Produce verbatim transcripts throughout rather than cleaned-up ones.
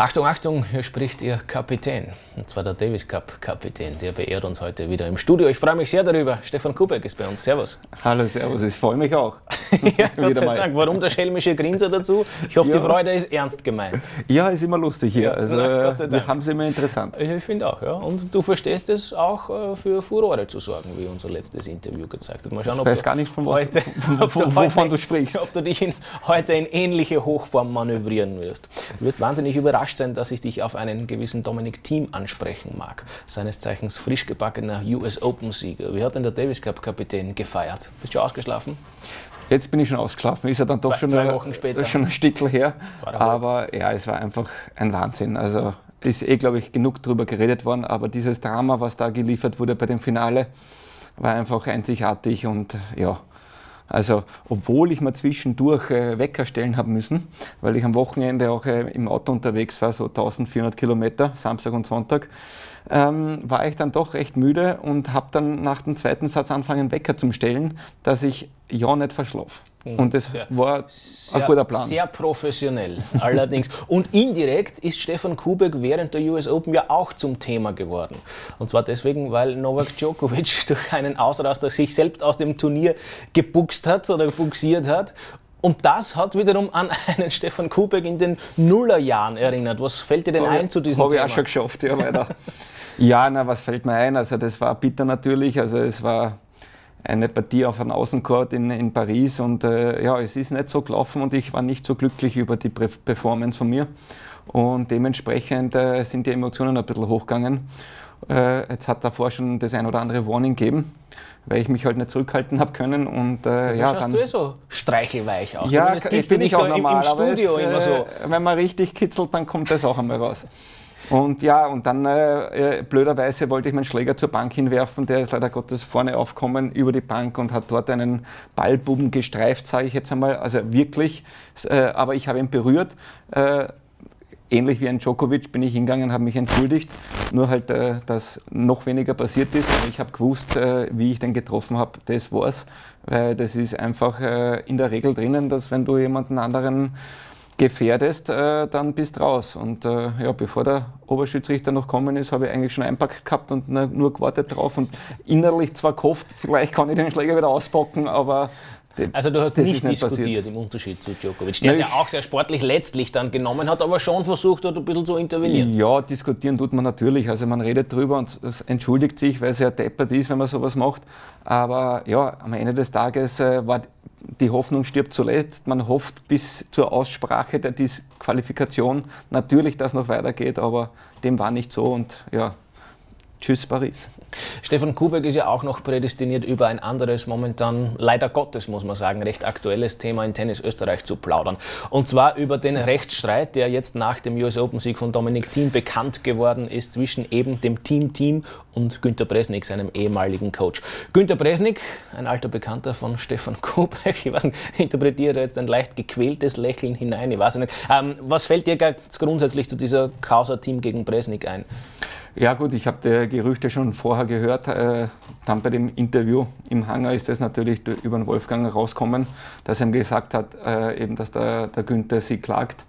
Achtung, Achtung, hier spricht Ihr Kapitän, und zwar der Davis Cup Kapitän, der beehrt uns heute wieder im Studio. Ich freue mich sehr darüber. Stefan Kubek ist bei uns. Servus. Hallo, servus, ich freue mich auch. Ja, Gott sei Dank. Warum der schelmische Grinser dazu? Ich hoffe, ja. Die Freude ist ernst gemeint. Ja, ist immer lustig hier. Also, Na, Gott sei Dank. Wir haben es immer interessant. Ich finde auch, ja. Und du verstehst es auch für Furore zu sorgen, wie unser letztes Interview gezeigt hat. Mal schauen, ob ich weiß gar nicht, von was, heute, ob du wovon heute, du sprichst. Ob du dich in, heute in ähnliche Hochform manövrieren wirst. Du wirst wahnsinnig überrascht sein, dass ich dich auf einen gewissen Dominic Thiem ansprechen mag. Seines Zeichens frisch gebackener U S Open-Sieger. Wie hat denn der Davis Cup-Kapitän gefeiert? Bist du ausgeschlafen? Jetzt bin ich schon ausgeschlafen. Ist ja dann doch zwei, schon, zwei eine, Wochen später. schon ein Stückchen her. Aber ja, es war einfach ein Wahnsinn. Also ist eh, glaube ich, genug drüber geredet worden. Aber dieses Drama, was da geliefert wurde bei dem Finale, war einfach einzigartig. Und ja, also obwohl ich mir zwischendurch äh, Wecker stellen habe müssen, weil ich am Wochenende auch äh, im Auto unterwegs war, so eintausendvierhundert Kilometer, Samstag und Sonntag, ähm, war ich dann doch recht müde und habe dann nach dem zweiten Satz angefangen, Wecker zu stellen, dass ich ja nicht verschlafe. Und das sehr, war sehr, ein guter Plan. Sehr professionell, allerdings. Und indirekt ist Stefan Kubek während der U S Open ja auch zum Thema geworden. Und zwar deswegen, weil Novak Djokovic durch einen Ausraster sich selbst aus dem Turnier gebuchst hat oder buxiert hat. Und das hat wiederum an einen Stefan Kubek in den Nullerjahren erinnert. Was fällt dir denn hab ein ich, zu diesem hab Thema? Habe ich auch schon geschafft, ja, leider. Ja, na, was fällt mir ein? Also das war bitter natürlich. Also es war eine Partie auf einem Außencourt in, in Paris und äh, ja, es ist nicht so gelaufen und ich war nicht so glücklich über die Performance von mir und dementsprechend äh, sind die Emotionen ein bisschen hochgegangen. Äh, jetzt hat davor schon das ein oder andere Warning gegeben, weil ich mich halt nicht zurückhalten habe können und äh, ja, schaust dann du eh so streichelweich aus. Ja, ich bin ich auch normal, im, im Studio aber es, immer so. Äh, wenn man richtig kitzelt, dann kommt das auch einmal raus. Und ja, und dann äh, blöderweise wollte ich meinen Schläger zur Bank hinwerfen, der ist leider Gottes vorne aufgekommen über die Bank und hat dort einen Ballbuben gestreift, sage ich jetzt einmal, also wirklich, äh, aber ich habe ihn berührt. Äh, ähnlich wie ein Djokovic bin ich hingegangen, habe mich entschuldigt, nur halt, äh, dass noch weniger passiert ist. Aber ich habe gewusst, äh, wie ich den getroffen habe, das war's, weil das ist einfach äh, in der Regel drinnen, dass wenn du jemanden anderen gefährdest, äh, dann bist raus. Und äh, ja, bevor der Oberschiedsrichter noch gekommen ist, habe ich eigentlich schon einpackt gehabt und nur, nur gewartet drauf und innerlich zwar gehofft, vielleicht kann ich den Schläger wieder auspacken, aber also du hast nicht, nicht diskutiert passiert. Im Unterschied zu Djokovic, der es ja auch sehr sportlich letztlich dann genommen hat, aber schon versucht hat, ein bisschen zu intervenieren. Ja, diskutieren tut man natürlich, also man redet drüber und das entschuldigt sich, weil es ja deppert ist, wenn man sowas macht, aber ja, am Ende des Tages äh, war die Hoffnung stirbt zuletzt, man hofft bis zur Aussprache der Disqualifikation natürlich, dass es noch weitergeht, aber dem war nicht so und ja, tschüss Paris. Stefan Kubek ist ja auch noch prädestiniert, über ein anderes, momentan leider Gottes, muss man sagen, recht aktuelles Thema in Tennis Österreich zu plaudern. Und zwar über den Rechtsstreit, der jetzt nach dem U S Open-Sieg von Dominic Thiem bekannt geworden ist, zwischen eben dem Team Thiem und Günter Bresnik, seinem ehemaligen Coach. Günter Bresnik, ein alter Bekannter von Stefan Kubek, ich weiß nicht, interpretiere jetzt ein leicht gequältes Lächeln hinein, ich weiß nicht. Ähm, was fällt dir ganz grundsätzlich zu dieser Causa Thiem gegen Bresnik ein? Ja gut, ich habe die Gerüchte schon vorher gehört, äh, dann bei dem Interview im Hangar ist das natürlich über den Wolfgang rausgekommen, dass er ihm gesagt hat, äh, eben, dass der, der Günther sie klagt.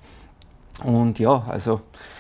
Und ja, also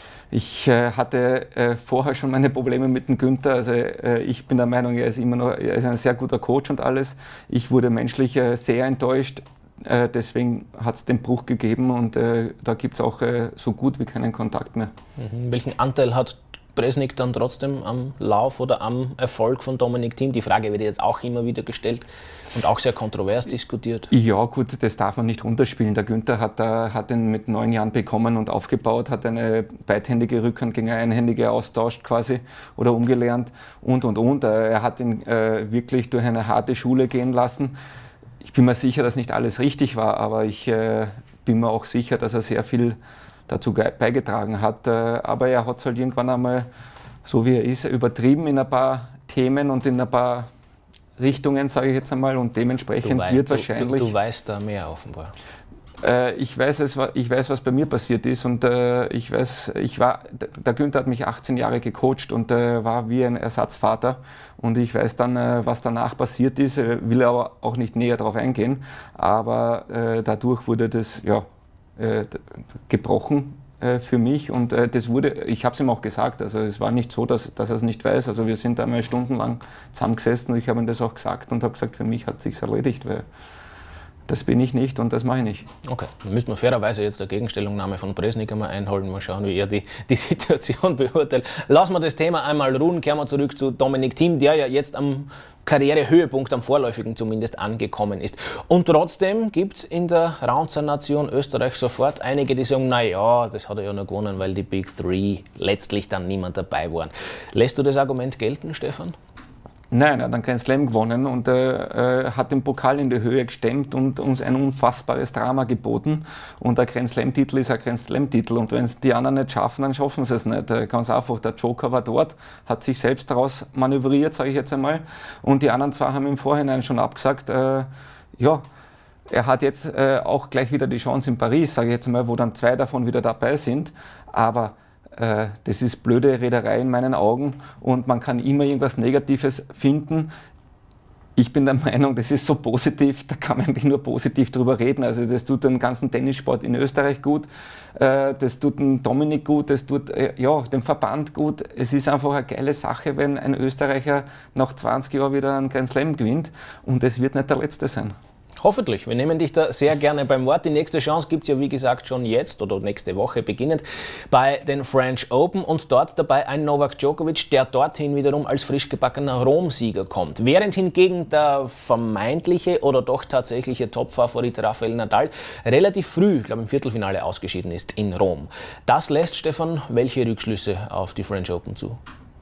ich äh, hatte äh, vorher schon meine Probleme mit dem Günther, also äh, ich bin der Meinung, er ist immer noch, er ist ein sehr guter Coach und alles. Ich wurde menschlich äh, sehr enttäuscht. Äh, deswegen hat es den Bruch gegeben und äh, da gibt es auch äh, so gut wie keinen Kontakt mehr. Mhm. Welchen Anteil hat Bresnik dann trotzdem am Lauf oder am Erfolg von Dominic Thiem? Die Frage wird jetzt auch immer wieder gestellt und auch sehr kontrovers diskutiert. Ja gut, das darf man nicht runterspielen. Der Günther hat, äh, hat ihn mit neun Jahren bekommen und aufgebaut, hat eine beidhändige Rückhand gegen eine einhändige austauscht quasi oder umgelernt und und und. Er hat ihn äh, wirklich durch eine harte Schule gehen lassen. Ich bin mir sicher, dass nicht alles richtig war, aber ich äh, bin mir auch sicher, dass er sehr viel dazu beigetragen hat. Aber er hat es halt irgendwann einmal, so wie er ist, übertrieben in ein paar Themen und in ein paar Richtungen, sage ich jetzt einmal, und dementsprechend weißt, wird wahrscheinlich... Du, du weißt da mehr offenbar. Äh, ich, weiß es, ich weiß, was bei mir passiert ist und äh, ich weiß, ich war, der Günther hat mich achtzehn Jahre gecoacht und äh, war wie ein Ersatzvater und ich weiß dann, äh, was danach passiert ist, will aber auch nicht näher darauf eingehen, aber äh, dadurch wurde das, ja, gebrochen äh, für mich und äh, das wurde, ich habe es ihm auch gesagt, also es war nicht so, dass, dass er es nicht weiß, also wir sind einmal stundenlang zusammengesessen und ich habe ihm das auch gesagt und habe gesagt, für mich hat es sich erledigt, weil das bin ich nicht und das mache ich nicht. Okay, dann müssen wir fairerweise jetzt eine Gegenstellungnahme von Bresnik einmal einholen, mal schauen, wie er die, die Situation beurteilt. Lassen wir das Thema einmal ruhen, kehren wir zurück zu Dominic Thiem, der ja jetzt am Karrierehöhepunkt, am vorläufigen zumindest, angekommen ist. Und trotzdem gibt es in der Raunzer-Nation Österreich sofort einige, die sagen, naja, das hat er ja nur gewonnen, weil die Big Three letztlich dann niemand dabei waren. Lässt du das Argument gelten, Stefan? Nein, er hat einen Grand Slam gewonnen und äh, hat den Pokal in die Höhe gestemmt und uns ein unfassbares Drama geboten. Und ein Grand Slam-Titel ist ein Grand Slam-Titel. Und wenn es die anderen nicht schaffen, dann schaffen sie es nicht. Äh, ganz einfach, der Joker war dort, hat sich selbst daraus manövriert, sage ich jetzt einmal. Und die anderen zwei haben im Vorhinein schon abgesagt, äh, ja, er hat jetzt äh, auch gleich wieder die Chance in Paris, sage ich jetzt einmal, wo dann zwei davon wieder dabei sind. Aber das ist blöde Rederei in meinen Augen und man kann immer irgendwas Negatives finden. Ich bin der Meinung, das ist so positiv, da kann man eigentlich nur positiv drüber reden. Also das tut den ganzen Tennissport in Österreich gut, das tut den Dominik gut, das tut ja, dem Verband gut. Es ist einfach eine geile Sache, wenn ein Österreicher nach zwanzig Jahren wieder einen Grand Slam gewinnt und es wird nicht der letzte sein. Hoffentlich. Wir nehmen dich da sehr gerne beim Wort. Die nächste Chance gibt es ja, wie gesagt, schon jetzt oder nächste Woche beginnend bei den French Open und dort dabei ein Novak Djokovic, der dorthin wiederum als frisch gebackener Rom-Sieger kommt. Während hingegen der vermeintliche oder doch tatsächliche Top-Favorit Rafael Nadal relativ früh, ich glaube im Viertelfinale, ausgeschieden ist in Rom. Das lässt, Stefan, welche Rückschlüsse auf die French Open zu?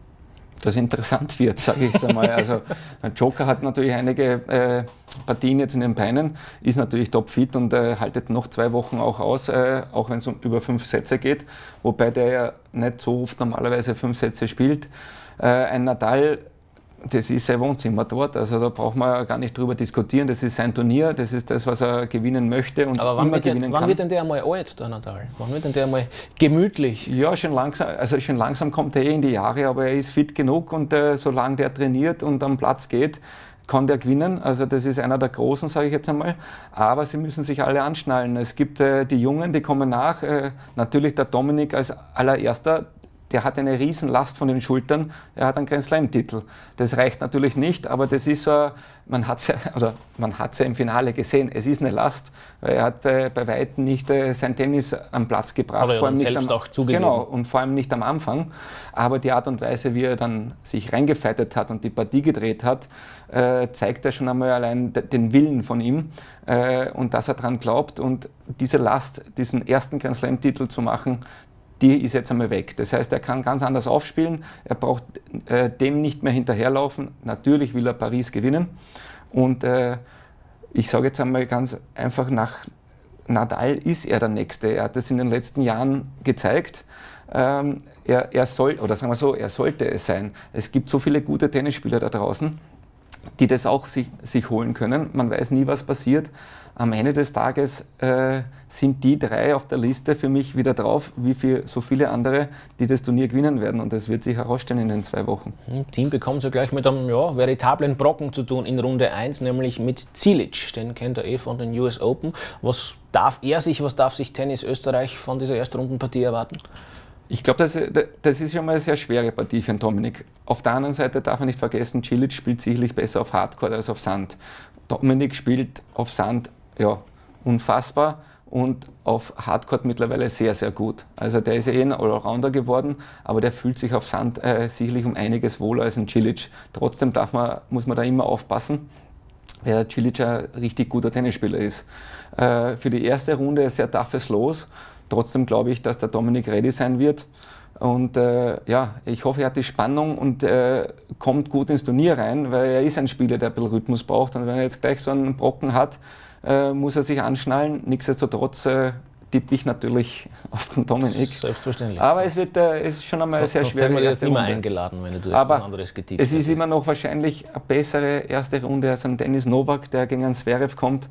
Das interessant wird, sage ich jetzt einmal. Also Joker hat natürlich einige äh, Partien jetzt in den Beinen, ist natürlich topfit und äh, haltet noch zwei Wochen auch aus, äh, auch wenn es um über fünf Sätze geht, wobei der ja nicht so oft normalerweise fünf Sätze spielt. Äh, ein Nadal, das ist sein Wohnzimmer dort, also da braucht man gar nicht drüber diskutieren, das ist sein Turnier, das ist das, was er gewinnen möchte und aber wann immer wird der, gewinnen wann kann. wird denn der einmal alt, der Nadal? Wann wird denn der einmal gemütlich? Ja, schon langsam, also schon langsam kommt er eh in die Jahre, aber er ist fit genug und äh, solange der trainiert und am Platz geht, kann der gewinnen. Also das ist einer der Großen, sage ich jetzt einmal. Aber sie müssen sich alle anschnallen. Es gibt äh, die Jungen, die kommen nach. Äh, natürlich der Dominik als allererster. Der hat eine Riesenlast von den Schultern, er hat einen Grand Slam-Titel. Das reicht natürlich nicht, aber das ist so, man hat es ja, oder man hat's ja im Finale gesehen, es ist eine Last, weil er hat bei, bei Weitem nicht äh, sein Tennis am Platz gebracht. Aber er vor allem hat nicht selbst am, auch zugegeben. Genau, und vor allem nicht am Anfang. Aber die Art und Weise, wie er dann sich reingefeitet hat und die Partie gedreht hat, äh, zeigt ja schon einmal allein den Willen von ihm äh, und dass er daran glaubt. Und diese Last, diesen ersten Grand Slam-Titel zu machen, die ist jetzt einmal weg. Das heißt, er kann ganz anders aufspielen, er braucht äh, dem nicht mehr hinterherlaufen. Natürlich will er Paris gewinnen. Und äh, ich sage jetzt einmal ganz einfach, nach Nadal ist er der Nächste. Er hat das in den letzten Jahren gezeigt. Ähm, er, er soll, oder sagen wir so, er sollte es sein. Es gibt so viele gute Tennisspieler da draußen, die das auch sich, sich holen können. Man weiß nie, was passiert. Am Ende des Tages äh, sind die drei auf der Liste für mich wieder drauf, wie für so viele andere, die das Turnier gewinnen werden. Und das wird sich herausstellen in den zwei Wochen. Das Team bekommt ja gleich mit einem ja, veritablen Brocken zu tun in Runde eins, nämlich mit Cilic. Den kennt er eh von den U S Open. Was darf er sich, was darf sich Tennis Österreich von dieser Erstrundenpartie erwarten? Ich glaube, das, das ist schon mal eine sehr schwere Partie für den Dominik. Auf der anderen Seite darf man nicht vergessen, Cilic spielt sicherlich besser auf Hardcourt als auf Sand. Dominik spielt auf Sand ja, unfassbar und auf Hardcourt mittlerweile sehr, sehr gut. Also der ist ja eh ein Allrounder geworden, aber der fühlt sich auf Sand äh, sicherlich um einiges wohler als ein Cilic. Trotzdem darf man, muss man da immer aufpassen, weil der Cilic ein richtig guter Tennisspieler ist. Äh, für die erste Runde ist sehr toughes Los. Trotzdem glaube ich, dass der Dominik ready sein wird. Und äh, ja, ich hoffe, er hat die Spannung und äh, kommt gut ins Turnier rein, weil er ist ein Spieler, der ein bisschen Rhythmus braucht. Und wenn er jetzt gleich so einen Brocken hat, äh, muss er sich anschnallen. Nichtsdestotrotz äh, tippe ich natürlich auf den Dominik. Selbstverständlich. Aber es wird äh, es ist schon einmal so, sehr so schwer. Wir jetzt immer eingeladen, wenn du jetzt Aber was anderes getippt es ist hättest. immer noch wahrscheinlich eine bessere erste Runde als ein Dennis Novak, der gegen einen Zverev kommt.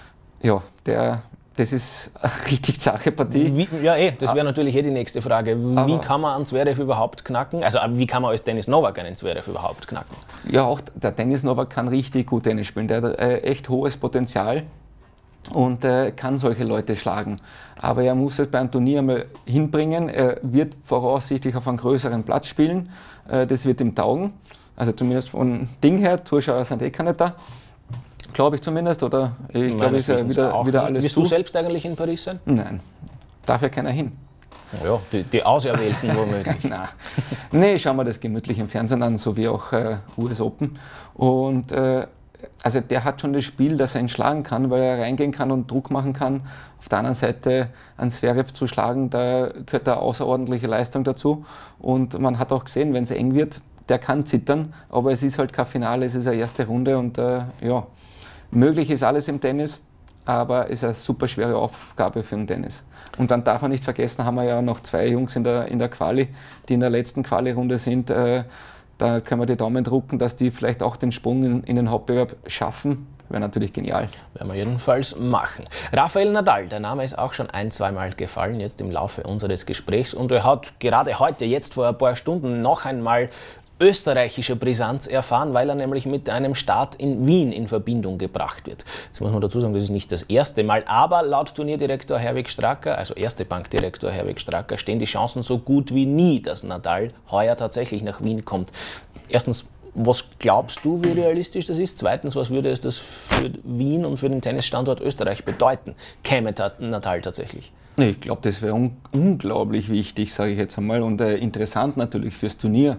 Ja, der... Das ist eine richtig zache Partie. Wie, ja, eh, das wäre natürlich eh die nächste Frage. Wie Aber kann man einen Zverev überhaupt knacken? Also wie kann man als Dennis Novak einen Zverev überhaupt knacken? Ja, auch der Dennis Novak kann richtig gut Tennis spielen. Der hat äh, echt hohes Potenzial. und äh, kann solche Leute schlagen. Aber er muss es bei einem Turnier einmal hinbringen. Er wird voraussichtlich auf einem größeren Platz spielen. Äh, das wird ihm taugen. Also zumindest von Ding her, Zuschauer sind eh keine da. Glaube ich zumindest. Oder ich glaube, ist ja wieder, wieder alles Wirst zu. du selbst eigentlich in Paris sein? Nein, darf ja keiner hin. Ja, die, die Auserwählten womöglich. Nein, nee, schauen wir das gemütlich im Fernsehen an, so wie auch äh, U S Open. Und äh, also der hat schon das Spiel, dass er ihn schlagen kann, weil er reingehen kann und Druck machen kann. Auf der anderen Seite einen Zverev zu schlagen, da gehört eine außerordentliche Leistung dazu. Und man hat auch gesehen, wenn es eng wird, der kann zittern, aber es ist halt kein Finale, es ist eine erste Runde und äh, ja, möglich ist alles im Tennis, aber es ist eine super schwere Aufgabe für den Tennis. Und dann darf man nicht vergessen, haben wir ja noch zwei Jungs in der, in der Quali, die in der letzten Quali-Runde sind. Äh, da können wir die Daumen drucken, dass die vielleicht auch den Sprung in, in den Hauptbewerb schaffen. Wäre natürlich genial. Werden wir jedenfalls machen. Rafael Nadal, der Name ist auch schon ein-, zweimal gefallen, jetzt im Laufe unseres Gesprächs. Und er hat gerade heute, jetzt vor ein paar Stunden, noch einmal österreichische Brisanz erfahren, weil er nämlich mit einem Start in Wien in Verbindung gebracht wird. Jetzt muss man dazu sagen, das ist nicht das erste Mal, aber laut Turnierdirektor Herwig Stracker, also Erste Bankdirektor Herwig Stracker, stehen die Chancen so gut wie nie, dass Nadal heuer tatsächlich nach Wien kommt. Erstens, was glaubst du, wie realistisch das ist? Zweitens, was würde es das für Wien und für den Tennisstandort Österreich bedeuten? Käme Nadal tatsächlich? Ich glaube, das wäre un unglaublich wichtig, sage ich jetzt einmal, und äh, interessant natürlich fürs Turnier.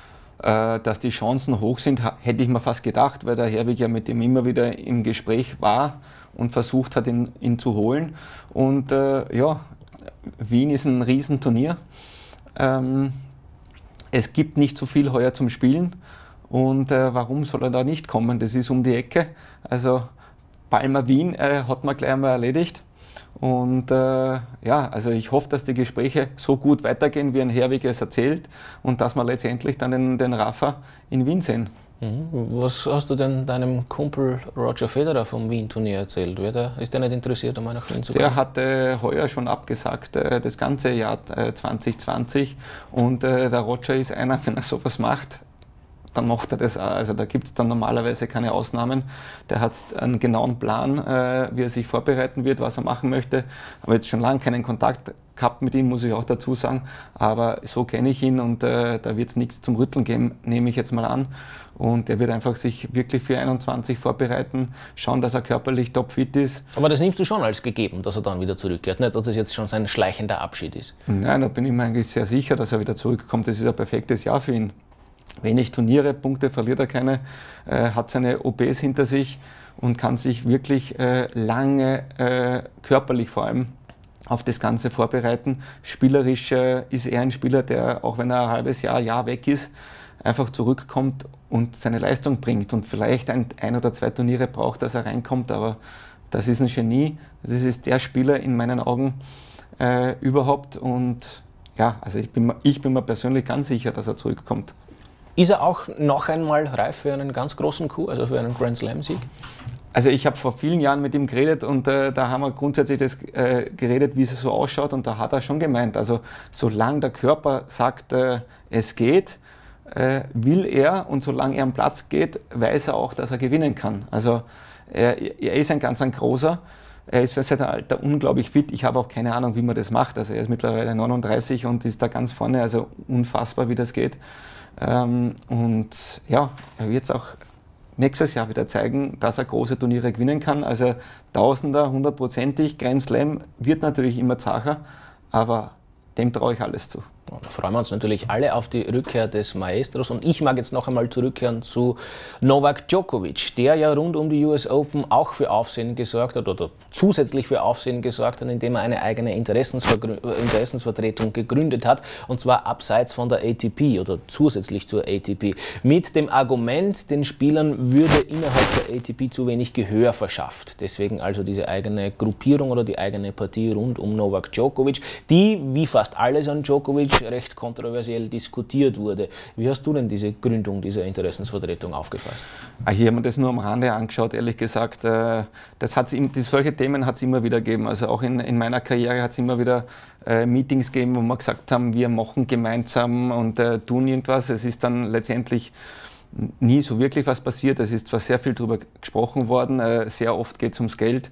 Dass die Chancen hoch sind, hätte ich mir fast gedacht, weil der Herwig ja mit ihm immer wieder im Gespräch war und versucht hat, ihn, ihn zu holen. Und äh, ja, Wien ist ein Riesenturnier. Ähm, es gibt nicht so viel heuer zum Spielen. Und äh, warum soll er da nicht kommen? Das ist um die Ecke. Also Palma Wien äh, hat man gleich einmal erledigt. Und äh, ja, also ich hoffe, dass die Gespräche so gut weitergehen, wie ein Herwig es erzählt, und dass wir letztendlich dann den, den Rafa in Wien sehen. Mhm. Was hast du denn deinem Kumpel Roger Federer vom Wien-Turnier erzählt? Der, ist der nicht interessiert, einmal nach Wien zu kommen? Der hatte heuer schon abgesagt, äh, das ganze Jahr äh, zwanzig zwanzig. Und äh, der Roger ist einer, wenn er sowas macht, dann macht er das auch. Also da gibt es dann normalerweise keine Ausnahmen. Der hat einen genauen Plan, äh, wie er sich vorbereiten wird, was er machen möchte. Aber jetzt schon lange keinen Kontakt gehabt mit ihm, muss ich auch dazu sagen. Aber so kenne ich ihn und äh, da wird es nichts zum Rütteln geben, nehme ich jetzt mal an. Und er wird einfach sich wirklich für einundzwanzig vorbereiten, schauen, dass er körperlich topfit ist. Aber das nimmst du schon als gegeben, dass er dann wieder zurückkehrt, nicht, dass das jetzt schon sein schleichender Abschied ist? Nein, da bin ich mir eigentlich sehr sicher, dass er wieder zurückkommt. Das ist ein perfektes Jahr für ihn. Wenig Turniere, Punkte verliert er keine, äh, hat seine O Ps hinter sich und kann sich wirklich äh, lange, äh, körperlich vor allem, auf das Ganze vorbereiten. Spielerisch äh, ist er ein Spieler, der, auch wenn er ein halbes Jahr, Jahr weg ist, einfach zurückkommt und seine Leistung bringt und vielleicht ein, ein oder zwei Turniere braucht, dass er reinkommt, aber das ist ein Genie. Das ist der Spieler in meinen Augen äh, überhaupt, und ja, also ich bin, ich bin mir persönlich ganz sicher, dass er zurückkommt. Ist er auch noch einmal reif für einen ganz großen Coup, also für einen Grand Slam-Sieg? Also ich habe vor vielen Jahren mit ihm geredet und äh, da haben wir grundsätzlich das äh, geredet, wie es so ausschaut, und da hat er schon gemeint, also solange der Körper sagt, äh, es geht, äh, will er, und solange er am Platz geht, weiß er auch, dass er gewinnen kann. Also er, er ist ein ganz ein großer. Er ist für sein Alter unglaublich fit. Ich habe auch keine Ahnung, wie man das macht. Also er ist mittlerweile neununddreißig und ist da ganz vorne, also unfassbar, wie das geht. Ähm, und ja, er wird es auch nächstes Jahr wieder zeigen, dass er große Turniere gewinnen kann. Also Tausender, hundertprozentig, Grand Slam wird natürlich immer zacher, aber dem traue ich alles zu. Und da freuen wir uns natürlich alle auf die Rückkehr des Maestros. Und ich mag jetzt noch einmal zurückkehren zu Novak Djokovic, der ja rund um die U S Open auch für Aufsehen gesorgt hat oder zusätzlich für Aufsehen gesorgt hat, indem er eine eigene Interessensver- Interessensvertretung gegründet hat, und zwar abseits von der A T P oder zusätzlich zur A T P. Mit dem Argument, den Spielern würde innerhalb der A T P zu wenig Gehör verschafft. Deswegen also diese eigene Gruppierung oder die eigene Partie rund um Novak Djokovic, die, wie fast alles an Djokovic, recht kontroversiell diskutiert wurde. Wie hast du denn diese Gründung dieser Interessensvertretung aufgefasst? Ich habe mir das nur am Rande angeschaut, ehrlich gesagt. Das hat's, solche Themen hat es immer wieder gegeben. Also auch in, in meiner Karriere hat es immer wieder äh, Meetings gegeben, wo wir gesagt haben, wir machen gemeinsam und äh, tun irgendwas. Es ist dann letztendlich nie so wirklich was passiert. Es ist zwar sehr viel darüber gesprochen worden, äh, sehr oft geht es ums Geld.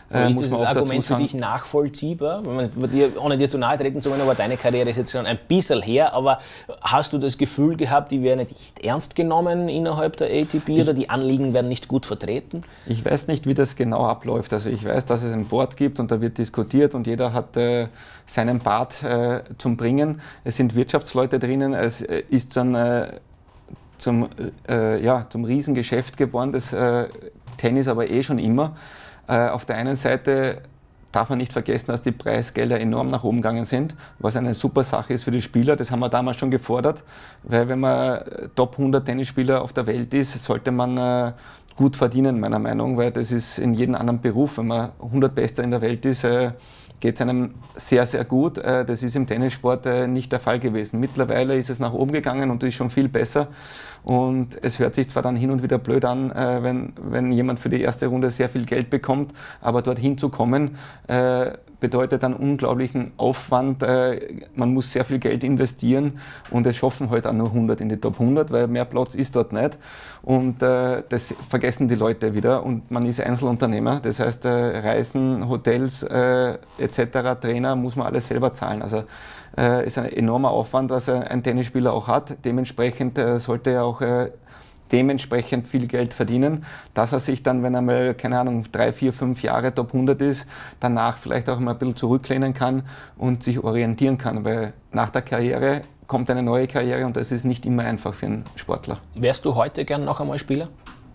Äh, ist dieses Argument für dich nachvollziehbar? Ohne dir zu nahe treten zu wollen, aber deine Karriere ist jetzt schon ein bisschen her, aber hast du das Gefühl gehabt, die werden nicht ernst genommen innerhalb der A T P ich, oder die Anliegen werden nicht gut vertreten? Ich weiß nicht, wie das genau abläuft. Also ich weiß, dass es ein Board gibt und da wird diskutiert und jeder hat äh, seinen Part äh, zum Bringen. Es sind Wirtschaftsleute drinnen, es ist dann äh, zum, äh, ja, zum Riesengeschäft geworden, das äh, Tennis aber eh schon immer. Äh, auf der einen Seite darf man nicht vergessen, dass die Preisgelder enorm nach oben gegangen sind, was eine super Sache ist für die Spieler. Das haben wir damals schon gefordert, weil wenn man Top hundert Tennisspieler auf der Welt ist, sollte man äh, gut verdienen, meiner Meinung nach, weil das ist in jedem anderen Beruf, wenn man hundert Bester in der Welt ist, äh, geht es einem sehr, sehr gut. Äh, das ist im Tennissport äh, nicht der Fall gewesen. Mittlerweile ist es nach oben gegangen und ist schon viel besser. Und es hört sich zwar dann hin und wieder blöd an, äh, wenn, wenn jemand für die erste Runde sehr viel Geld bekommt, aber dorthin zu kommen, äh, bedeutet einen unglaublichen Aufwand. Äh, man muss sehr viel Geld investieren und es schaffen halt auch nur hundert in die Top hundert, weil mehr Platz ist dort nicht. Und äh, das vergessen die Leute wieder und man ist Einzelunternehmer. Das heißt, äh, Reisen, Hotels äh, et cetera, Trainer muss man alles selber zahlen. Also äh, ist ein enormer Aufwand, was ein Tennisspieler auch hat. Dementsprechend äh, sollte er auch äh, dementsprechend viel Geld verdienen, dass er sich dann, wenn er mal, keine Ahnung, drei, vier, fünf Jahre Top hundert ist, danach vielleicht auch mal ein bisschen zurücklehnen kann und sich orientieren kann, weil nach der Karriere kommt eine neue Karriere und das ist nicht immer einfach für einen Sportler. Wärst du heute gern noch einmal Spieler?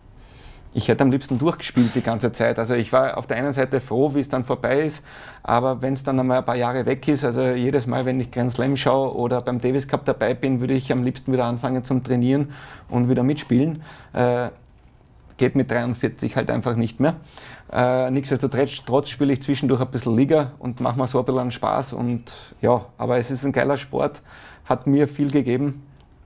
Ich hätte am liebsten durchgespielt die ganze Zeit. Also ich war auf der einen Seite froh, wie es dann vorbei ist, aber wenn es dann einmal ein paar Jahre weg ist, also jedes Mal, wenn ich Grand Slam schaue oder beim Davis Cup dabei bin, würde ich am liebsten wieder anfangen zum Trainieren und wieder mitspielen. Äh, geht mit dreiundvierzig halt einfach nicht mehr. Äh, nichtsdestotrotz spiele ich zwischendurch ein bisschen Liga und mache mir so ein bisschen Spaß. Und ja, aber es ist ein geiler Sport, hat mir viel gegeben.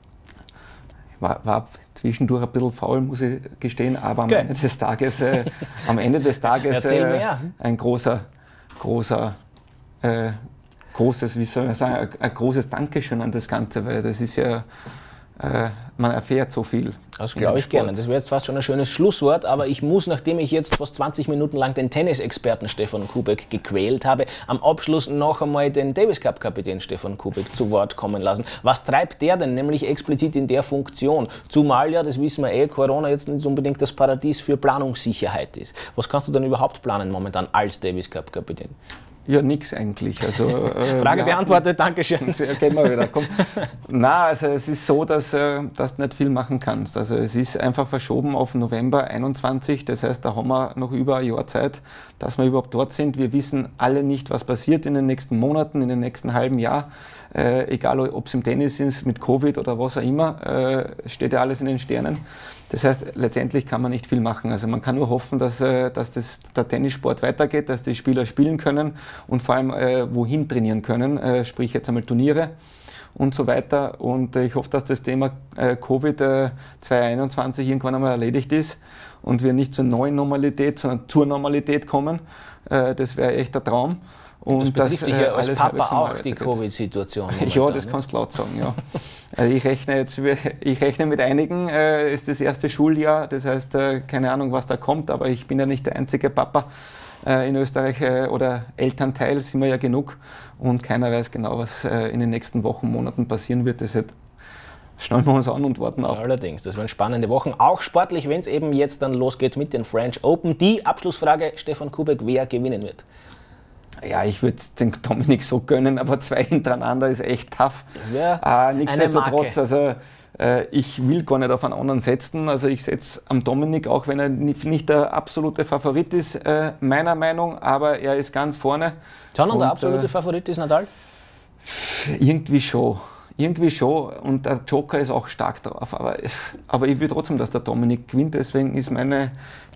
War, war zwischendurch ein bisschen faul, muss ich gestehen, aber am okay. Ende des Tages, äh, am Ende des Tages äh, ein großer, großer, äh, großes, wie soll man sagen, ein, ein großes Dankeschön an das Ganze, weil das ist ja, äh, man erfährt so viel. Das glaube ich gerne. Das wäre jetzt fast schon ein schönes Schlusswort, aber ich muss, nachdem ich jetzt fast zwanzig Minuten lang den Tennisexperten Stefan Kubek gequält habe, am Abschluss noch einmal den Davis Cup Kapitän Stefan Kubek zu Wort kommen lassen. Was treibt der denn nämlich explizit in der Funktion? Zumal ja, das wissen wir eh, Corona jetzt nicht unbedingt das Paradies für Planungssicherheit ist. Was kannst du denn überhaupt planen momentan als Davis Cup Kapitän? Ja, nix eigentlich. Also, äh, Frage beantwortet, danke schön. Gehen wir wieder, komm. Na, also es ist so, dass, äh, dass du nicht viel machen kannst. Also es ist einfach verschoben auf November einundzwanzig, das heißt, da haben wir noch über ein Jahr Zeit, dass wir überhaupt dort sind. Wir wissen alle nicht, was passiert in den nächsten Monaten, in den nächsten halben Jahr. Äh, egal, ob es im Tennis ist, mit Covid oder was auch immer, äh, steht ja alles in den Sternen. Das heißt, letztendlich kann man nicht viel machen. Also man kann nur hoffen, dass, äh, dass das, der Tennissport weitergeht, dass die Spieler spielen können und vor allem äh, wohin trainieren können, äh, sprich jetzt einmal Turniere und so weiter. Und äh, ich hoffe, dass das Thema äh, Covid äh, zwanzig einundzwanzig irgendwann einmal erledigt ist und wir nicht zur neuen Normalität, sondern zur Normalität kommen. Äh, das wäre echt der Traum. Und das betrifft dich ja als Papa auch, die Covid-Situation. Ja, das kannst du laut sagen, ja. Also ich rechne jetzt, ich rechne mit einigen, äh, ist das erste Schuljahr, das heißt, äh, keine Ahnung, was da kommt, aber ich bin ja nicht der einzige Papa äh, in Österreich äh, oder Elternteil, sind wir ja genug und keiner weiß genau, was äh, in den nächsten Wochen, Monaten passieren wird. Deshalb schnallen wir uns an und warten ab. Allerdings, das werden spannende Wochen, auch sportlich, wenn es eben jetzt dann losgeht mit den French Open. Die Abschlussfrage, Stefan Kubek, wer gewinnen wird? Ja, ich würde es den Dominik so gönnen, aber zwei hintereinander ist echt tough. Äh, nichtsdestotrotz, also äh, ich will gar nicht auf einen anderen setzen. Also ich setze am Dominik, auch wenn er nicht, nicht der absolute Favorit ist, äh, meiner Meinung, aber er ist ganz vorne. Sondern der absolute äh, Favorit ist Nadal? Irgendwie schon. Irgendwie schon. Und der Joker ist auch stark drauf. Aber, aber ich will trotzdem, dass der Dominik gewinnt. Deswegen ist meine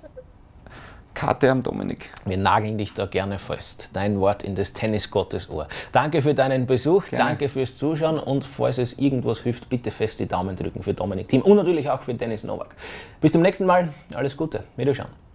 Karte am Dominik. Wir nageln dich da gerne fest. Dein Wort in des Tennisgottes Ohr. Danke für deinen Besuch, gerne. Danke fürs Zuschauen und falls es irgendwas hilft, bitte fest die Daumen drücken für Dominik Thiem und natürlich auch für Denis Nowak. Bis zum nächsten Mal, alles Gute, Wiederschauen.